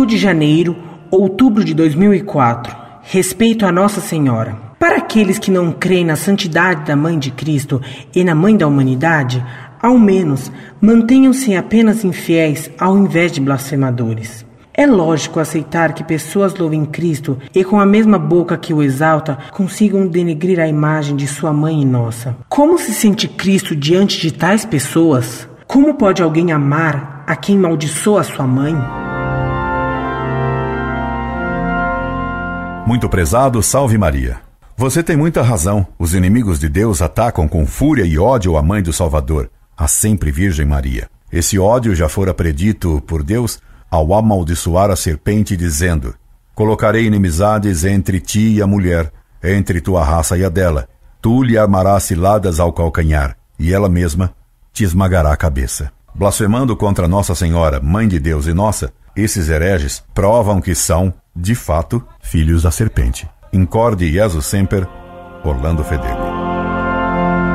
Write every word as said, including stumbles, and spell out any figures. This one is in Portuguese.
Rio de Janeiro, outubro de dois mil e quatro. Respeito a Nossa Senhora. Para aqueles que não creem na santidade da Mãe de Cristo e na Mãe da Humanidade, ao menos mantenham-se apenas infiéis ao invés de blasfemadores. É lógico aceitar que pessoas louvem Cristo e com a mesma boca que o exalta consigam denegrir a imagem de sua mãe e nossa. Como se sente Cristo diante de tais pessoas? Como pode alguém amar a quem maldiçoa sua mãe? Muito prezado, salve Maria. Você tem muita razão. Os inimigos de Deus atacam com fúria e ódio a mãe do Salvador, a sempre Virgem Maria. Esse ódio já fora predito por Deus ao amaldiçoar a serpente, dizendo: colocarei inimizades entre ti e a mulher, entre tua raça e a dela. Tu lhe armarás ciladas ao calcanhar, e ela mesma te esmagará a cabeça. Blasfemando contra Nossa Senhora, Mãe de Deus e nossa, esses hereges provam que são, de fato, filhos da serpente. Incorde Jesus Semper, Orlando Fedeli.